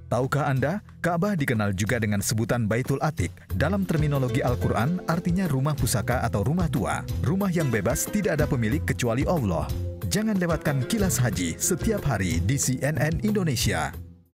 Tahukah Anda, Ka'bah dikenal juga dengan sebutan Baitul Atiq. Dalam terminologi Al-Quran, artinya rumah pusaka atau rumah tua. Rumah yang bebas tidak ada pemilik kecuali Allah. Jangan lewatkan Kilas Haji setiap hari di CNN Indonesia.